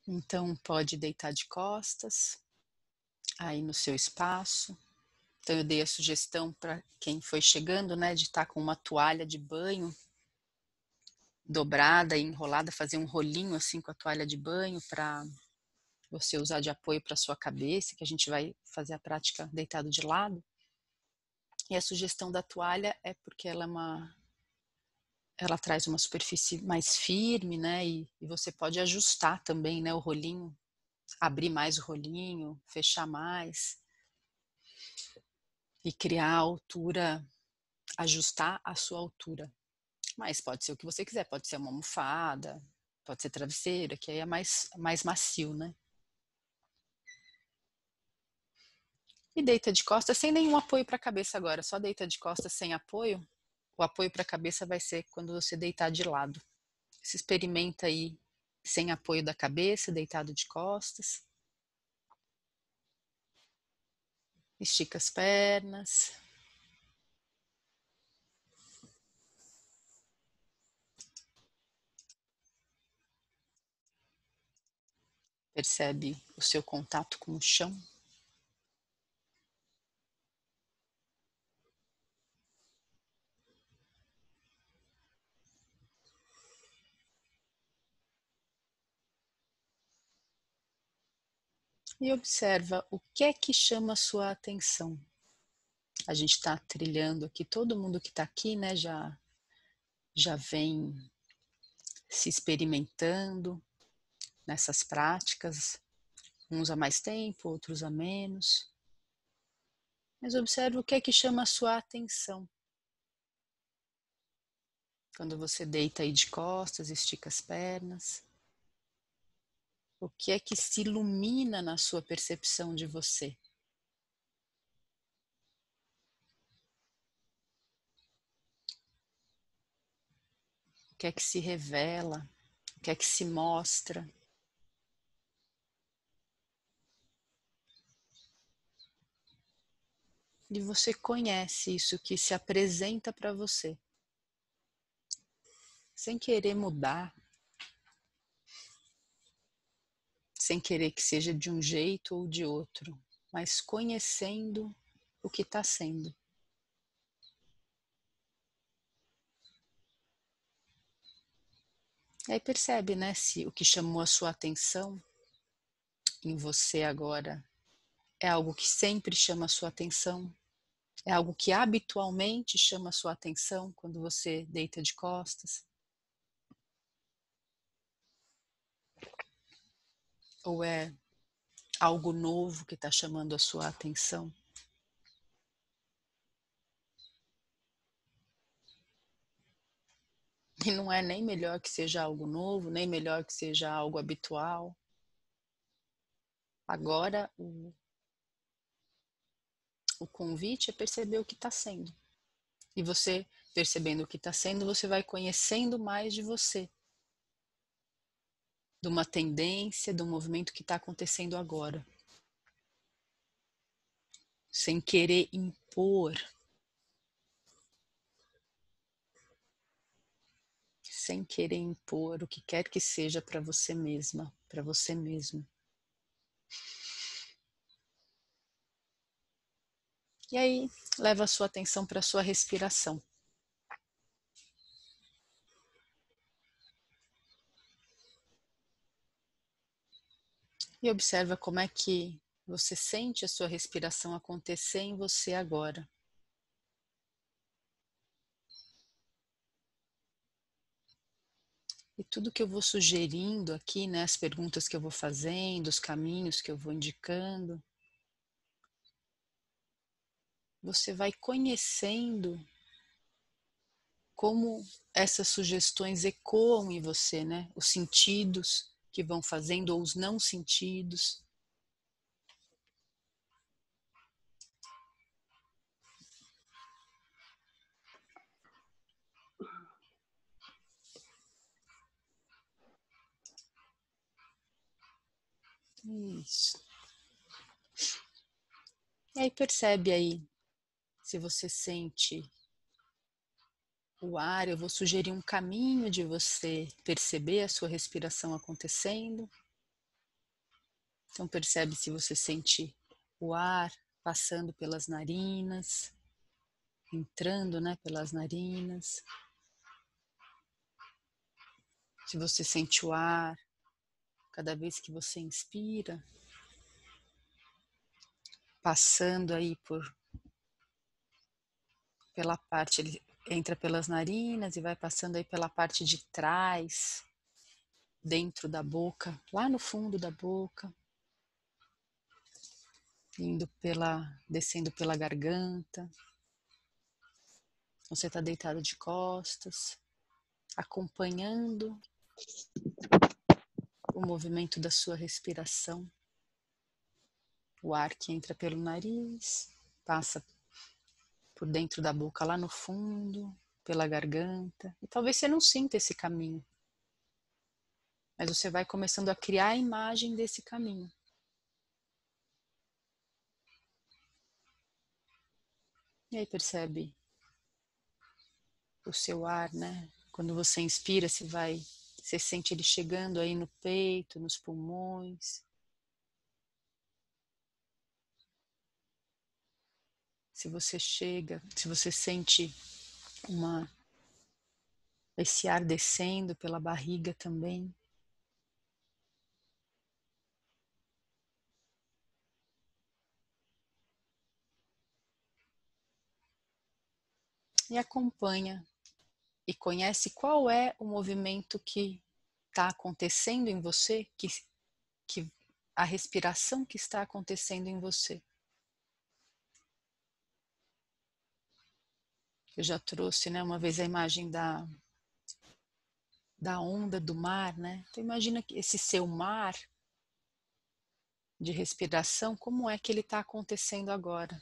Então pode deitar de costas, aí no seu espaço. Então eu dei a sugestão para quem foi chegando, né, de estar com uma toalha de banho dobrada e enrolada, fazer um rolinho assim com a toalha de banho para você usar de apoio para sua cabeça, que a gente vai fazer a prática deitado de lado. E a sugestão da toalha é porque ela traz uma superfície mais firme, né, e você pode ajustar também, né, o rolinho, abrir mais o rolinho, fechar mais e criar a altura, ajustar a sua altura. Mas pode ser o que você quiser, pode ser uma almofada, pode ser travesseiro, que aí é mais macio, né. E deita de costas sem nenhum apoio para a cabeça agora, só deita de costas sem apoio. O apoio para a cabeça vai ser quando você deitar de lado. Se experimenta aí sem apoio da cabeça, deitado de costas. Estica as pernas. Percebe o seu contato com o chão. E observa o que é que chama a sua atenção. A gente está trilhando aqui, todo mundo que está aqui, né, já vem se experimentando nessas práticas, uns há mais tempo, outros há menos. Mas observe o que é que chama a sua atenção. Quando você deita aí de costas, estica as pernas. O que é que se ilumina na sua percepção de você? O que é que se revela? O que é que se mostra? E você conhece isso que se apresenta para você, sem querer mudar, sem querer que seja de um jeito ou de outro, mas conhecendo o que está sendo. E aí percebe, né, se o que chamou a sua atenção em você agora é algo que sempre chama a sua atenção, é algo que habitualmente chama a sua atenção quando você deita de costas, ou é algo novo que está chamando a sua atenção. E não é nem melhor que seja algo novo, nem melhor que seja algo habitual. Agora, o convite é perceber o que está sendo. E você, percebendo o que está sendo, você vai conhecendo mais de você, de uma tendência, de um movimento que está acontecendo agora. Sem querer impor, o que quer que seja para você mesma, para você mesmo. E aí, leva a sua atenção para a sua respiração. E observa como é que você sente a sua respiração acontecer em você agora. E tudo que eu vou sugerindo aqui, né, as perguntas que eu vou fazendo, os caminhos que eu vou indicando, você vai conhecendo como essas sugestões ecoam em você, né? Os sentidos que vão fazendo ou os não sentidos. Isso. E aí percebe aí, se você sente o ar, eu vou sugerir um caminho de você perceber a sua respiração acontecendo. Então percebe se você sente o ar passando pelas narinas, entrando, né, pelas narinas. Se você sente o ar, cada vez que você inspira, passando aí pela parte, ele entra pelas narinas e vai passando aí pela parte de trás, dentro da boca, lá no fundo da boca, descendo pela garganta. Você está deitado de costas, acompanhando o movimento da sua respiração. O ar que entra pelo nariz, passa por dentro da boca lá no fundo, pela garganta. E talvez você não sinta esse caminho, mas você vai começando a criar a imagem desse caminho. E aí percebe o seu ar, né? Quando você inspira, você sente ele chegando aí no peito, nos pulmões. Se você sente esse ar descendo pela barriga também. E acompanha e conhece qual é o movimento que está acontecendo em você, que a respiração que está acontecendo em você. Eu já trouxe, né, uma vez a imagem da onda do mar, né? Então imagina que esse seu mar de respiração, como é que ele está acontecendo agora?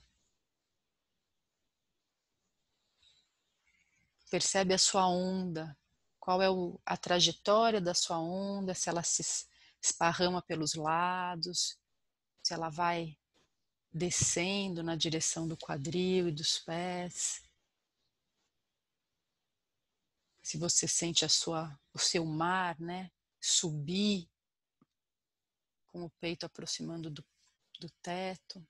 Percebe a sua onda, qual é a trajetória da sua onda, se ela se esparrama pelos lados, se ela vai descendo na direção do quadril e dos pés. Se você sente o seu mar, né, subir com o peito aproximando do teto.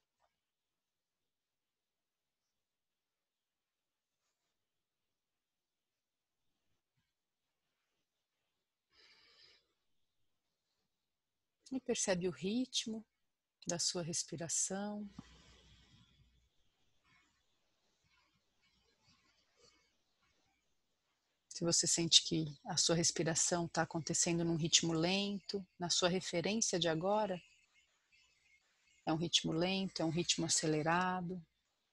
E percebe o ritmo da sua respiração. Se você sente que a sua respiração está acontecendo num ritmo lento, na sua referência de agora, é um ritmo lento, é um ritmo acelerado.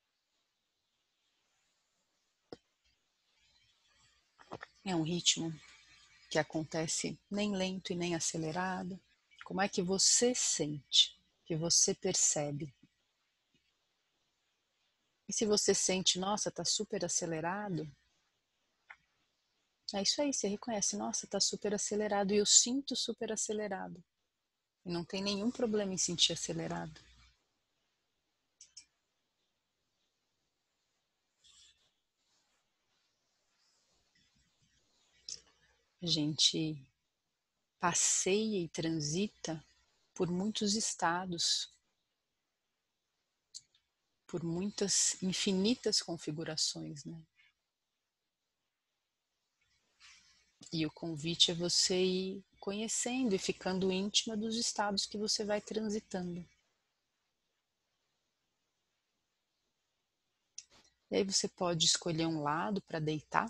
É um ritmo que acontece nem lento e nem acelerado. Como é que você sente, que você percebe? E se você sente, nossa, está super acelerado, é isso aí, você reconhece, nossa, está super acelerado e eu sinto super acelerado. E não tem nenhum problema em sentir acelerado. A gente passeia e transita por muitos estados, por muitas infinitas configurações, né? E o convite é você ir conhecendo e ficando íntima dos estados que você vai transitando. E aí você pode escolher um lado para deitar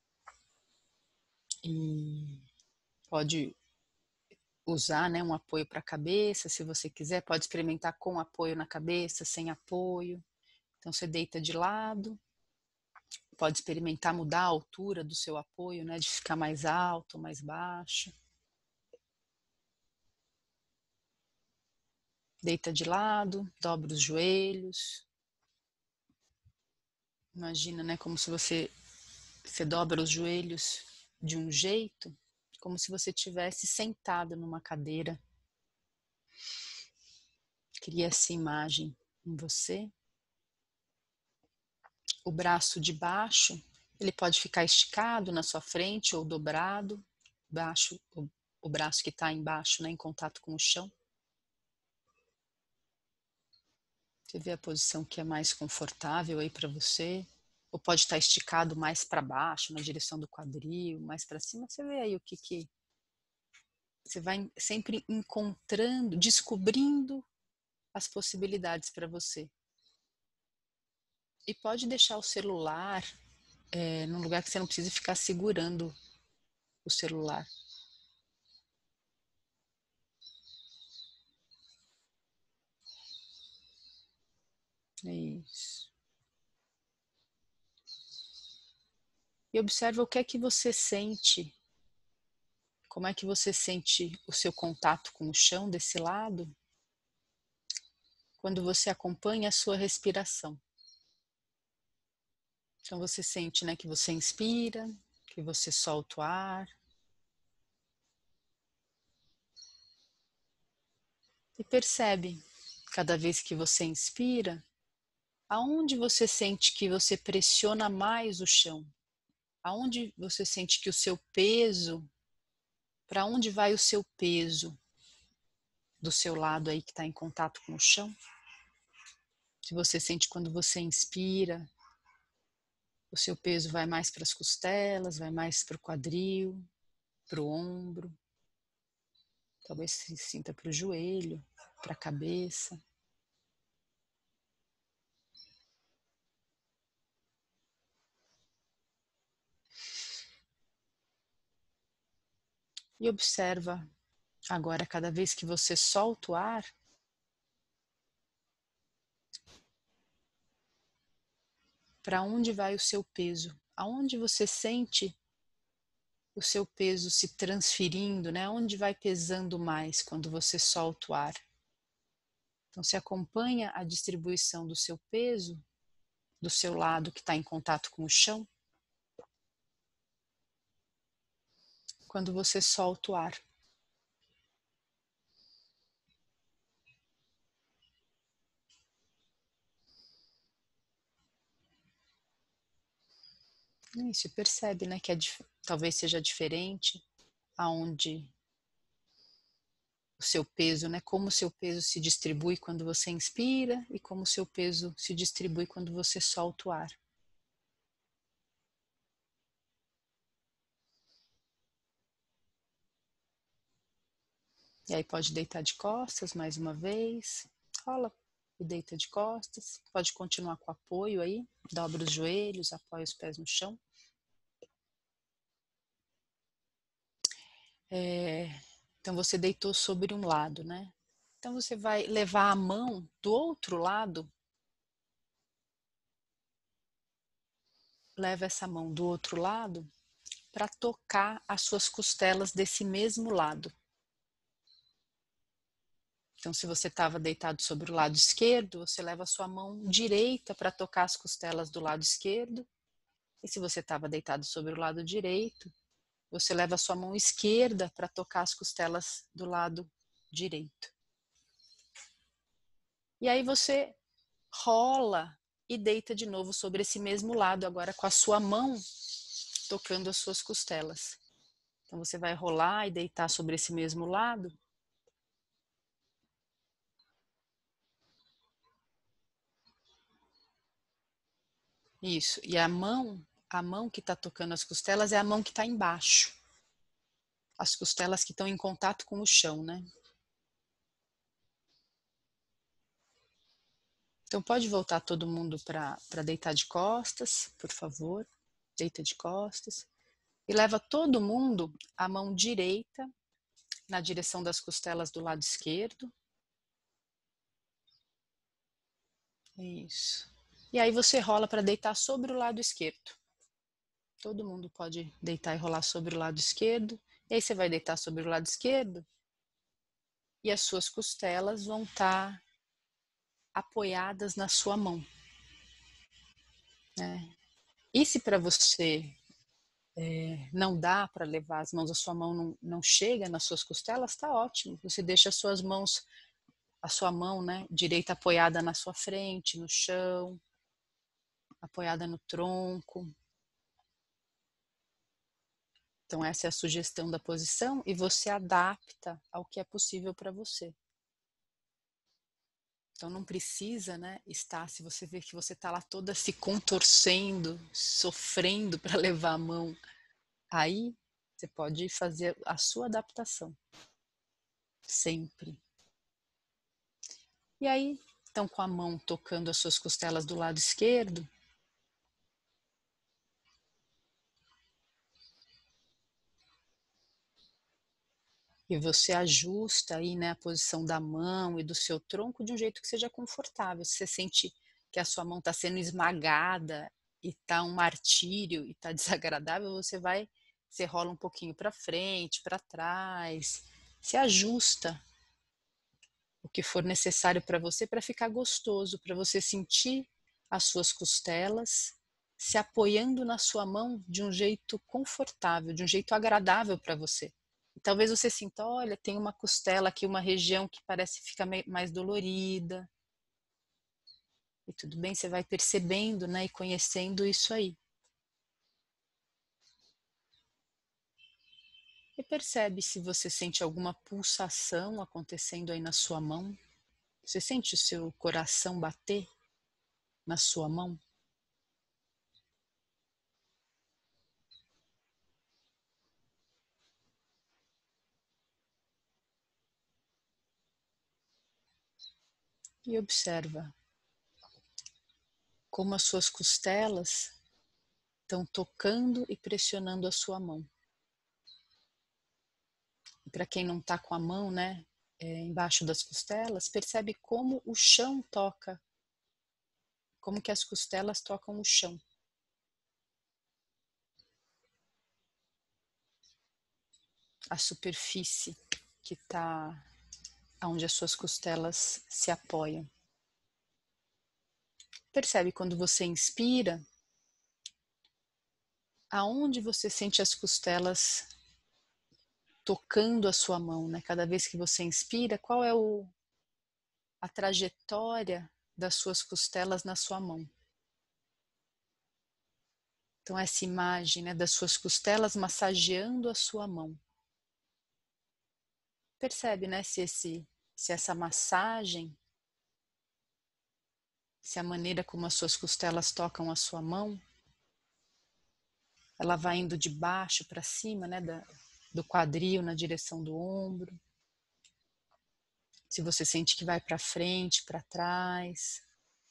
e pode usar, né, um apoio para a cabeça, se você quiser, pode experimentar com apoio na cabeça, sem apoio. Então você deita de lado, pode experimentar mudar a altura do seu apoio, né, de ficar mais alto, mais baixo. Deita de lado, dobra os joelhos. Imagina, né, como se você dobra os joelhos de um jeito, como se você estivesse sentado numa cadeira. Cria essa imagem em você. O braço de baixo, ele pode ficar esticado na sua frente ou dobrado. O braço que está embaixo, né, em contato com o chão. Você vê a posição que é mais confortável aí para você, ou pode estar esticado mais para baixo, na direção do quadril, mais para cima, você vê aí o que você vai sempre encontrando, descobrindo as possibilidades para você. E pode deixar o celular num lugar que você não precise ficar segurando o celular. Isso. E observa o que é que você sente. Como é que você sente o seu contato com o chão desse lado? Quando você acompanha a sua respiração. Então você sente, né, que você inspira, que você solta o ar. E percebe, cada vez que você inspira, aonde você sente que você pressiona mais o chão? Aonde você sente que o seu peso, para onde vai o seu peso do seu lado aí que está em contato com o chão? Se você sente quando você inspira, o seu peso vai mais para as costelas, vai mais para o quadril, para o ombro. Talvez se sinta para o joelho, para a cabeça. E observa agora, cada vez que você solta o ar, para onde vai o seu peso? Aonde você sente o seu peso se transferindo, né? Onde vai pesando mais quando você solta o ar? Então, se acompanha a distribuição do seu peso, do seu lado que está em contato com o chão, quando você solta o ar. Isso, percebe, né, que talvez seja diferente aonde o seu peso, né, como o seu peso se distribui quando você inspira e como o seu peso se distribui quando você solta o ar. E aí pode deitar de costas mais uma vez, rola e deita de costas, pode continuar com apoio aí, dobra os joelhos, apoia os pés no chão. Então você deitou sobre um lado, né? Então você vai levar a mão do outro lado, leva essa mão do outro lado para tocar as suas costelas desse mesmo lado. Então, se você estava deitado sobre o lado esquerdo, você leva a sua mão direita para tocar as costelas do lado esquerdo. E se você estava deitado sobre o lado direito, você leva a sua mão esquerda para tocar as costelas do lado direito. E aí você rola e deita de novo sobre esse mesmo lado, agora com a sua mão tocando as suas costelas. Então você vai rolar e deitar sobre esse mesmo lado. Isso. E a mão que está tocando as costelas é a mão que está embaixo. As costelas que estão em contato com o chão, né? Então pode voltar todo mundo para deitar de costas, por favor. Deita de costas. E leva todo mundo a mão direita na direção das costelas do lado esquerdo. Isso. E aí você rola para deitar sobre o lado esquerdo. Todo mundo pode deitar e rolar sobre o lado esquerdo. E aí você vai deitar sobre o lado esquerdo e as suas costelas vão estar apoiadas na sua mão. Né? E se para você não dá para levar as mãos, a sua mão não chega nas suas costelas, está ótimo. Você deixa as suas mãos, a sua mão, né, direita apoiada na sua frente, no chão, apoiada no tronco. Então essa é a sugestão da posição e você adapta ao que é possível para você. Então não precisa, né, estar, se você vê que você está lá toda se contorcendo, sofrendo para levar a mão, aí você pode fazer a sua adaptação, sempre. E aí, então com a mão tocando as suas costelas do lado esquerdo, e você ajusta aí, né, a posição da mão e do seu tronco de um jeito que seja confortável. Se você sente que a sua mão está sendo esmagada e está um martírio e está desagradável, você rola um pouquinho para frente, para trás, se ajusta o que for necessário para ficar gostoso, para você sentir as suas costelas se apoiando na sua mão de um jeito confortável, de um jeito agradável para você. E talvez você sinta, olha, tem uma costela aqui, uma região que parece ficar mais dolorida. E tudo bem, você vai percebendo, né, e conhecendo isso aí. E percebe se você sente alguma pulsação acontecendo aí na sua mão. Você sente o seu coração bater na sua mão? E observa como as suas costelas estão tocando e pressionando a sua mão. E para quem não está com a mão, né, embaixo das costelas, percebe como o chão toca, como que as costelas tocam o chão. A superfície que está onde as suas costelas se apoiam. Percebe quando você inspira, aonde você sente as costelas tocando a sua mão, né? Cada vez que você inspira, qual é a trajetória das suas costelas na sua mão? Então essa imagem, né, das suas costelas massageando a sua mão. Percebe, né, se essa massagem, se a maneira como as suas costelas tocam a sua mão, ela vai indo de baixo para cima, né, do quadril na direção do ombro. Se você sente que vai para frente, para trás.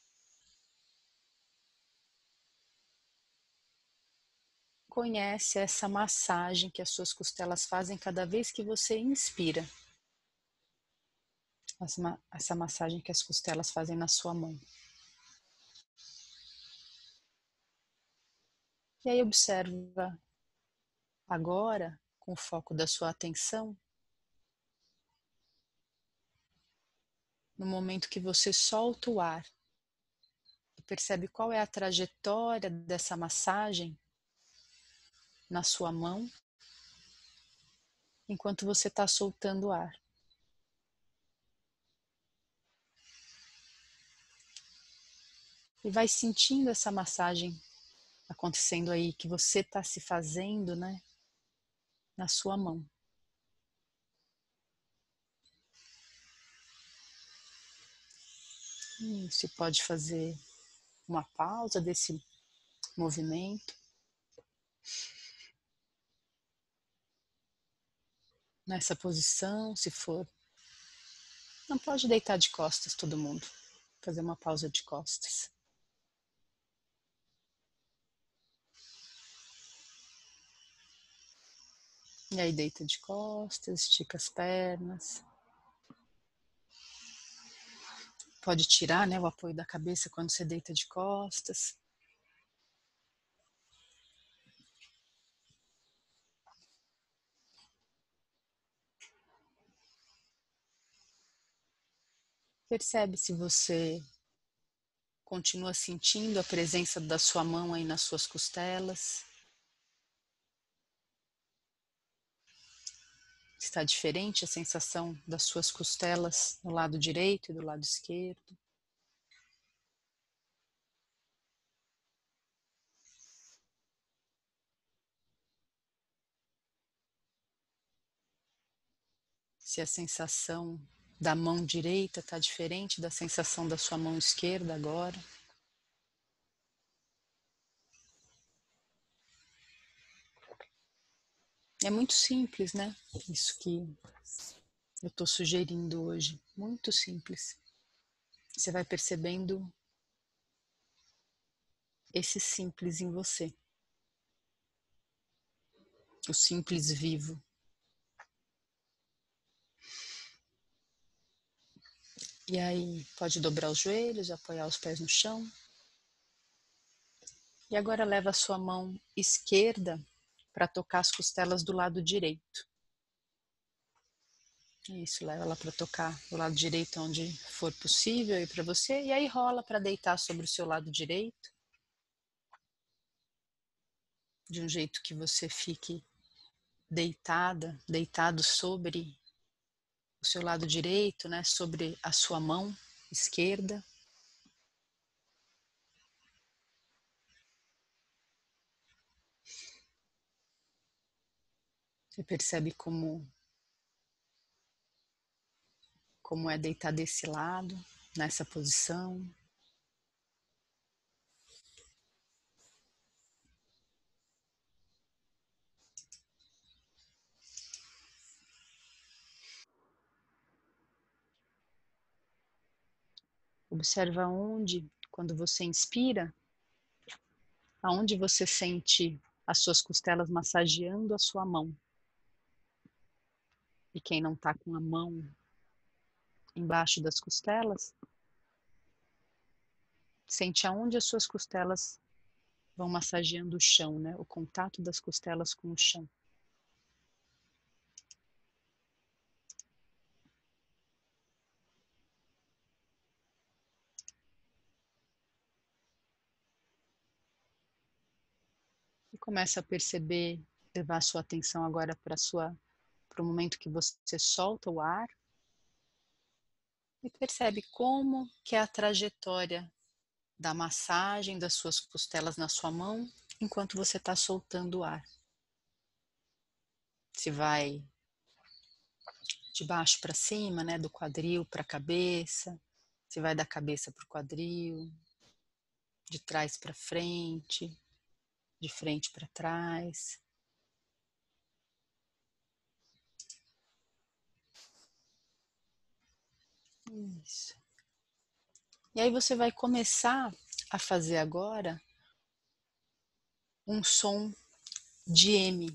Conhece essa massagem que as suas costelas fazem cada vez que você inspira. Essa massagem que as costelas fazem na sua mão. E aí observa agora, com o foco da sua atenção, no momento que você solta o ar, e percebe qual é a trajetória dessa massagem na sua mão, enquanto você está soltando o ar. E vai sentindo essa massagem acontecendo aí, que você está se fazendo, né, na sua mão. Você pode fazer uma pausa desse movimento. Nessa posição, se for. Não pode deitar de costas todo mundo. Fazer uma pausa de costas. E aí deita de costas, estica as pernas. Pode tirar, né, o apoio da cabeça quando você deita de costas. Percebe se você continua sentindo a presença da sua mão aí nas suas costelas. Está diferente a sensação das suas costelas do lado direito e do lado esquerdo. Se a sensação da mão direita está diferente da sensação da sua mão esquerda agora. É muito simples, né? Isso que eu estou sugerindo hoje. Muito simples. Você vai percebendo esse simples em você. O simples vivo. E aí, pode dobrar os joelhos, apoiar os pés no chão. E agora leva a sua mão esquerda para tocar as costelas do lado direito. Isso, leva ela para tocar do lado direito onde for possível e para você. E aí rola para deitar sobre o seu lado direito. De um jeito que você fique deitado sobre o seu lado direito, né, sobre a sua mão esquerda. Você percebe como é deitar desse lado, nessa posição. Observa onde, quando você inspira, aonde você sente as suas costelas massageando a sua mão. E quem não está com a mão embaixo das costelas, sente aonde as suas costelas vão massageando o chão, né? O contato das costelas com o chão. E começa a perceber, levar a sua atenção agora para o momento que você solta o ar e percebe como que é a trajetória da massagem das suas costelas na sua mão enquanto você está soltando o ar. Se vai de baixo para cima, né, do quadril para a cabeça, se vai da cabeça para o quadril, de trás para frente, de frente para trás. Isso. E aí você vai começar a fazer agora um som de M.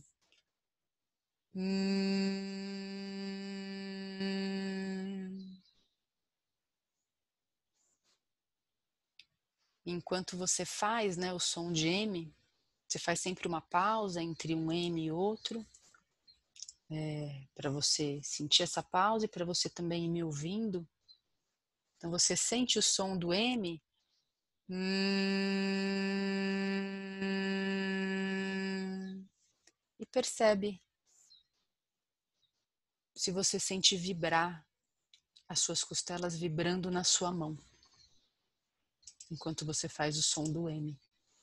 Enquanto você faz, né, o som de M, você faz sempre uma pausa entre um M e outro, para você sentir essa pausa e para você também ir me ouvindo. Então você sente o som do M e percebe se você sente vibrar as suas costelas vibrando na sua mão, enquanto você faz o som do M.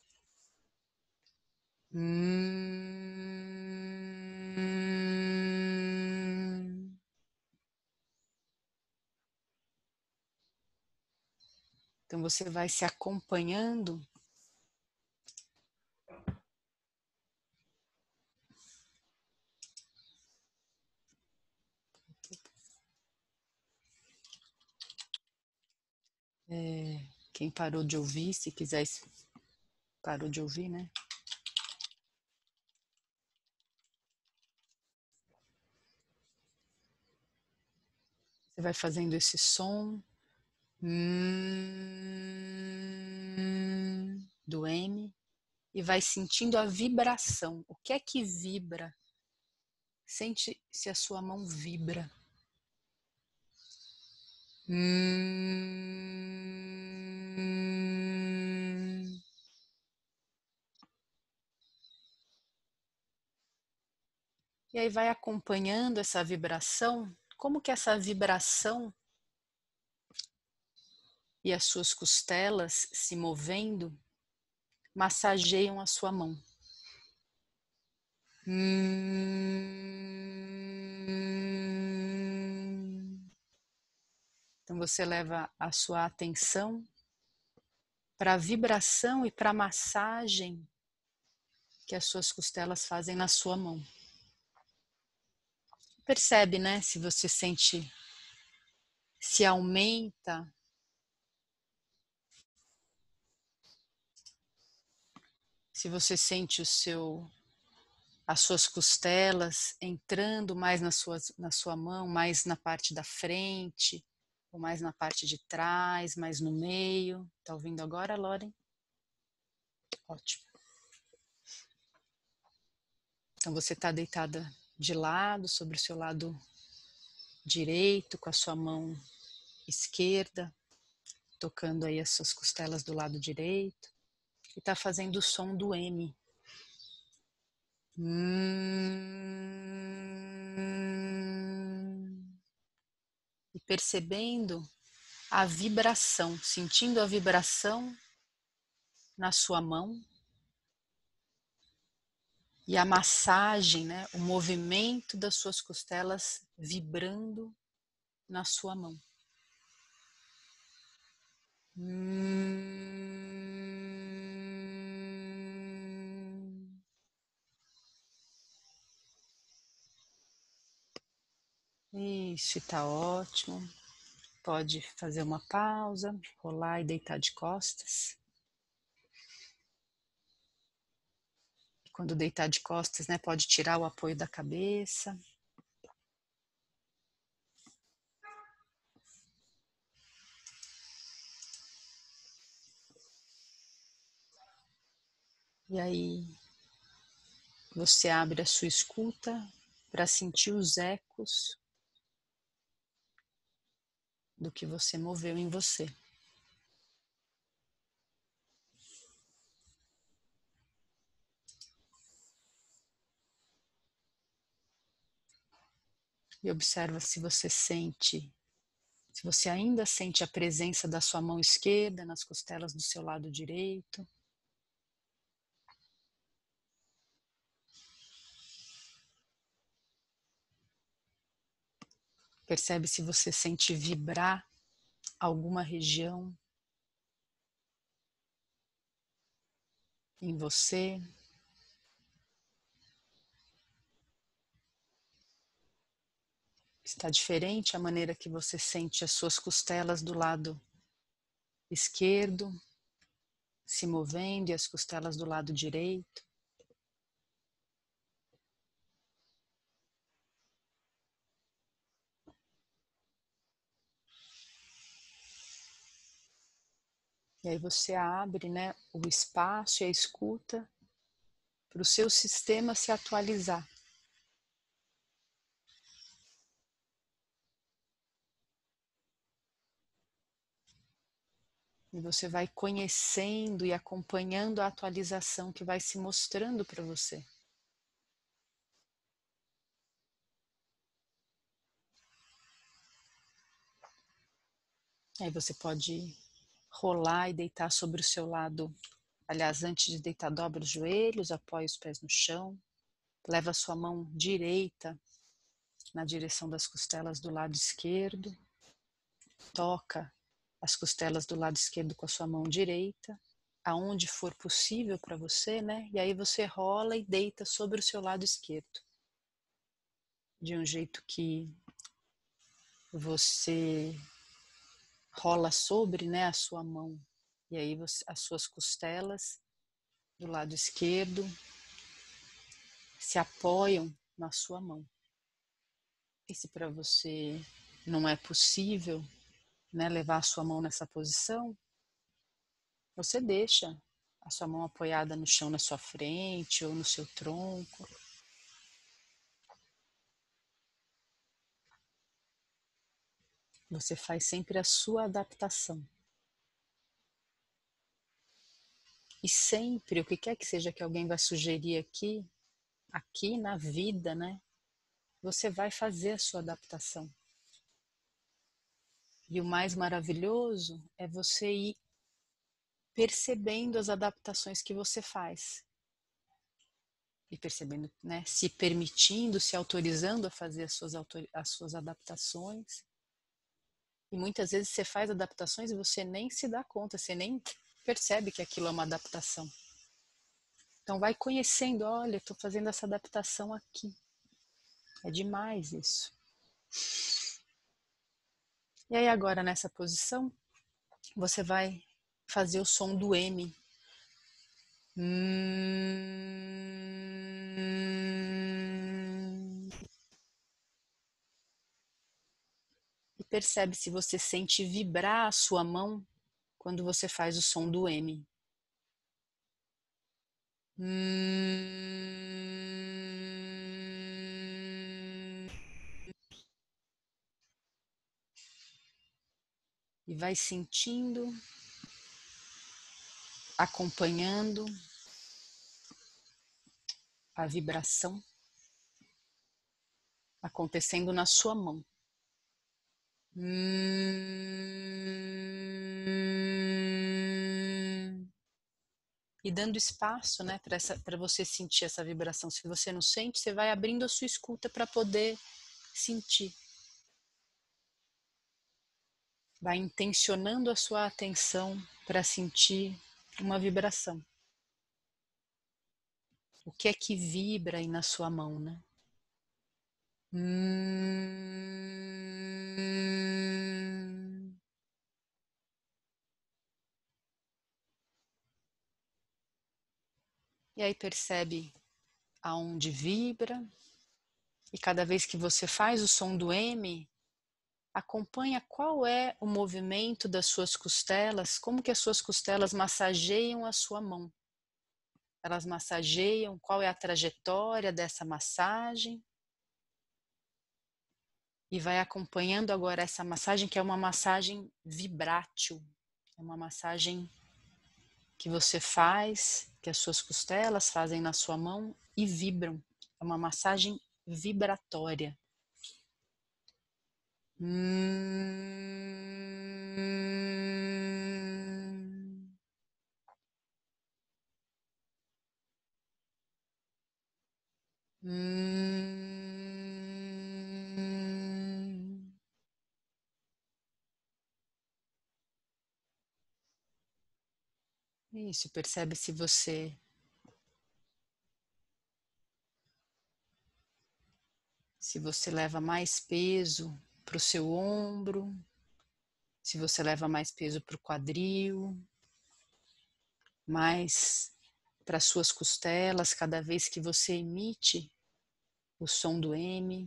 Então você vai se acompanhando quem parou de ouvir, se quiser, parou de ouvir, né? Você vai fazendo esse som do M e vai sentindo a vibração. O que é que vibra? Sente se a sua mão vibra. E aí vai acompanhando essa vibração. Como que essa vibração e as suas costelas se movendo massageiam a sua mão. Então você leva a sua atenção para a vibração e para a massagem que as suas costelas fazem na sua mão. Percebe, né, se você sente, se aumenta, se você sente as suas costelas entrando mais na sua mão, mais na parte da frente, ou mais na parte de trás, mais no meio. Tá ouvindo agora, Lauren? Ótimo. Então você está deitada de lado, sobre o seu lado direito, com a sua mão esquerda, tocando aí as suas costelas do lado direito, e está fazendo o som do M. E percebendo a vibração, sentindo a vibração na sua mão e a massagem, né, o movimento das suas costelas vibrando na sua mão. Isso, está ótimo. Pode fazer uma pausa, rolar e deitar de costas. Quando deitar de costas, né, pode tirar o apoio da cabeça. E aí você abre a sua escuta para sentir os ecos do que você moveu em você. E observa se você ainda sente a presença da sua mão esquerda nas costelas do seu lado direito. Percebe se você sente vibrar alguma região em você. Está diferente a maneira que você sente as suas costelas do lado esquerdo se movendo e as costelas do lado direito. E aí você abre, né, o espaço e a escuta para o seu sistema se atualizar. E você vai conhecendo e acompanhando a atualização que vai se mostrando para você. Aí você pode rolar e deitar sobre o seu lado. Aliás, antes de deitar, dobra os joelhos, apoia os pés no chão. Leva a sua mão direita na direção das costelas do lado esquerdo. Toca as costelas do lado esquerdo com a sua mão direita, aonde for possível para você, né? E aí você rola e deita sobre o seu lado esquerdo. De um jeito que você rola sobre, né, a sua mão. E aí as suas costelas do lado esquerdo se apoiam na sua mão. E se para você não é possível, né, levar a sua mão nessa posição, você deixa a sua mão apoiada no chão na sua frente ou no seu tronco. Você faz sempre a sua adaptação. E sempre, o que quer que seja que alguém vai sugerir aqui na vida, né? Você vai fazer a sua adaptação. E o mais maravilhoso é você ir percebendo as adaptações que você faz. E percebendo, né? Se permitindo, se autorizando a fazer as suas adaptações. E muitas vezes você faz adaptações e você nem se dá conta, você nem percebe que aquilo é uma adaptação. Então vai conhecendo, olha, estou fazendo essa adaptação aqui. É demais isso. E aí agora nessa posição, você vai fazer o som do M. E percebe se você sente vibrar a sua mão quando você faz o som do M. E vai sentindo, acompanhando a vibração acontecendo na sua mão. E dando espaço, né, para você sentir essa vibração. Se você não sente, você vai abrindo a sua escuta para poder sentir. Vai intencionando a sua atenção para sentir uma vibração. O que é que vibra aí na sua mão, né? E aí percebe aonde vibra. E cada vez que você faz o som do M, acompanha qual é o movimento das suas costelas, como que as suas costelas massageiam a sua mão. Elas massageiam, qual é a trajetória dessa massagem. E vai acompanhando agora essa massagem, que é uma massagem vibrátil. É uma massagem que você faz, que as suas costelas fazem na sua mão e vibram. É uma massagem vibratória. Isso, percebe se você leva mais peso para o seu ombro, se você leva mais peso para o quadril, mais para as suas costelas, cada vez que você emite o som do M.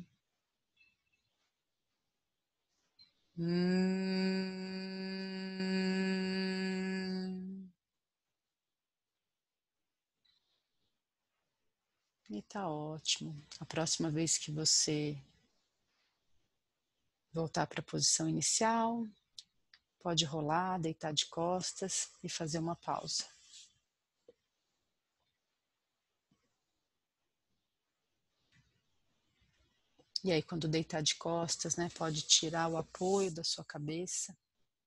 E tá ótimo. A próxima vez que você voltar para a posição inicial, pode rolar, deitar de costas e fazer uma pausa. E aí, quando deitar de costas, né, pode tirar o apoio da sua cabeça.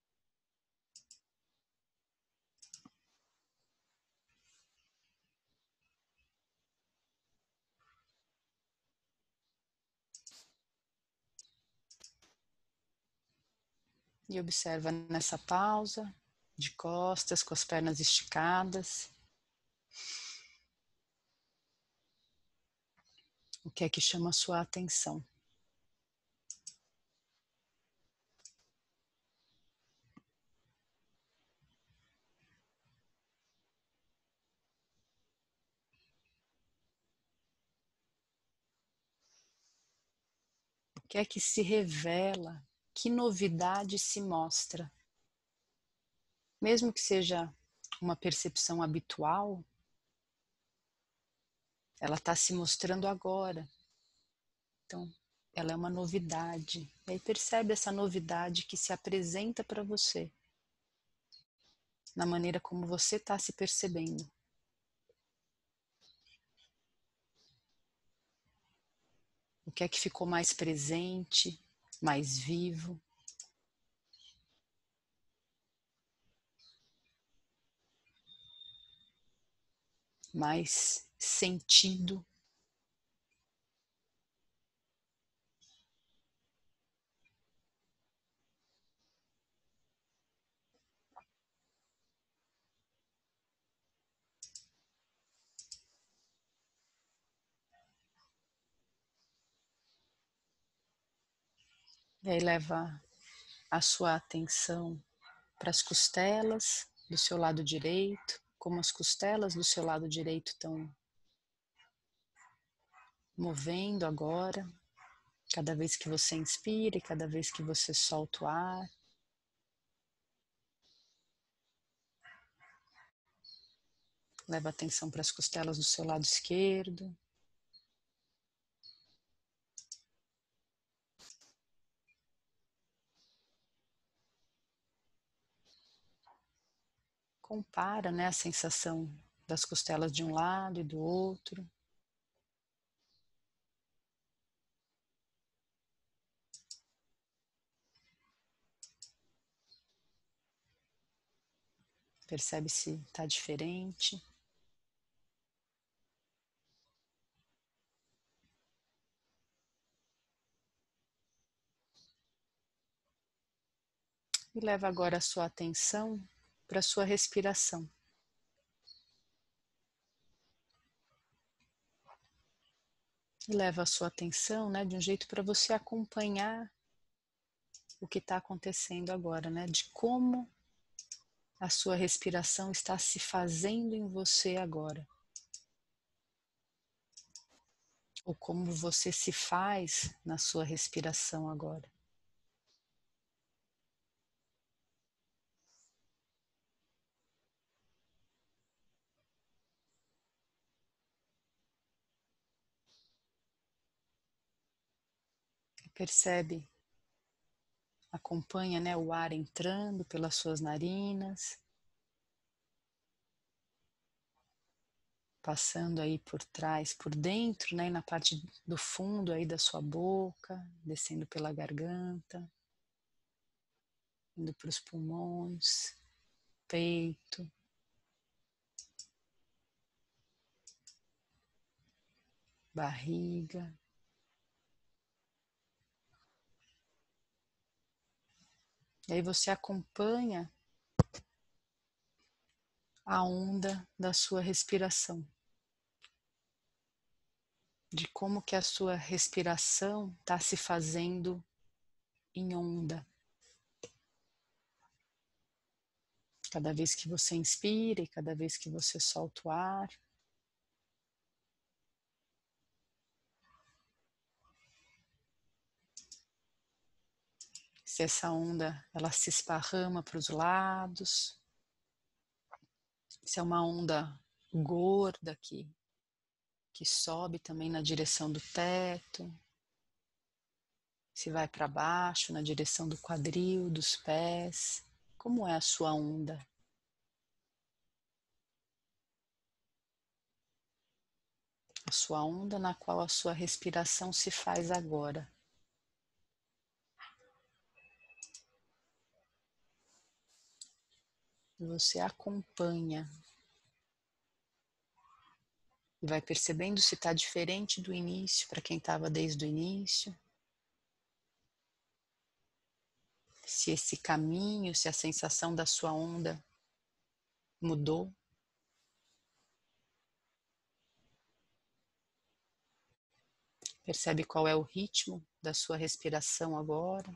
E observa nessa pausa, de costas, com as pernas esticadas. O que é que chama a sua atenção? O que é que se revela? Que novidade se mostra? Mesmo que seja uma percepção habitual, ela está se mostrando agora. Então, ela é uma novidade. E aí percebe essa novidade que se apresenta para você, na maneira como você está se percebendo. O que é que ficou mais presente, mais vivo? Mais sentido? E aí leva a sua atenção para as costelas do seu lado direito, como as costelas do seu lado direito estão movendo agora, cada vez que você inspira e cada vez que você solta o ar. Leva a atenção para as costelas do seu lado esquerdo. Compara, né, a sensação das costelas de um lado e do outro. Percebe se está diferente. E leva agora a sua atenção para a sua respiração. E leva a sua atenção, né, de um jeito para você acompanhar o que está acontecendo agora, né, de como a sua respiração está se fazendo em você agora. Ou como você se faz na sua respiração agora. Percebe, acompanha, né, o ar entrando pelas suas narinas, passando aí por trás, por dentro, né, na parte do fundo aí da sua boca, descendo pela garganta, indo para os pulmões, peito, barriga. E aí você acompanha a onda da sua respiração, de como que a sua respiração está se fazendo em onda. Cada vez que você inspira e cada vez que você solta o ar. Se essa onda ela se esparrama para os lados, se é uma onda gorda que sobe também na direção do teto, se vai para baixo na direção do quadril, dos pés, como é a sua onda? A sua onda na qual a sua respiração se faz agora. Você acompanha e vai percebendo se está diferente do início, para quem estava desde o início. Se esse caminho, se a sensação da sua onda mudou. Percebe qual é o ritmo da sua respiração agora.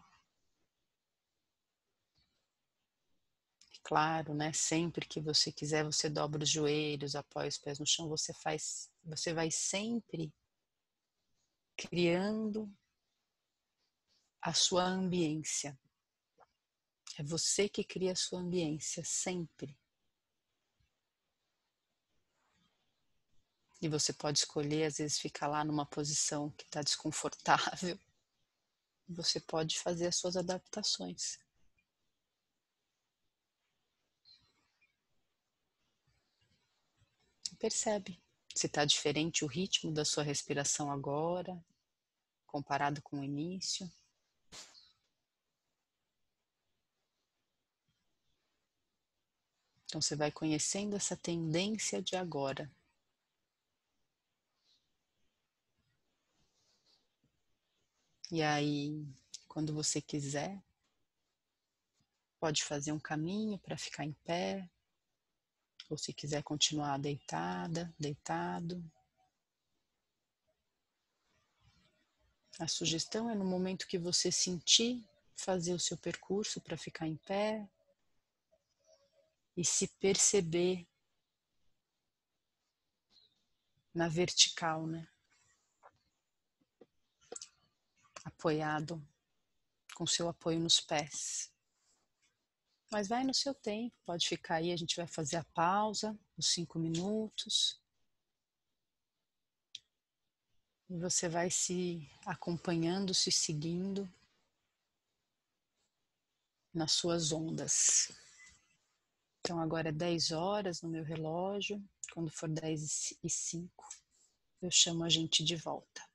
E claro, né, sempre que você quiser, você dobra os joelhos, apoia os pés no chão, você vai sempre criando a sua ambiência. É você que cria a sua ambiência, sempre. E você pode escolher, às vezes, ficar lá numa posição que está desconfortável. Você pode fazer as suas adaptações. Percebe se está diferente o ritmo da sua respiração agora, comparado com o início. Então você vai conhecendo essa tendência de agora. E aí, quando você quiser, pode fazer um caminho para ficar em pé, ou se quiser continuar deitada, deitado. A sugestão é no momento que você sentir, fazer o seu percurso para ficar em pé e se perceber na vertical, né? Apoiado, com seu apoio nos pés. Mas vai no seu tempo, pode ficar aí, a gente vai fazer a pausa, os 5 minutos. E você vai se acompanhando, se seguindo nas suas ondas. Então agora é 10 horas no meu relógio, quando for 10:05, eu chamo a gente de volta.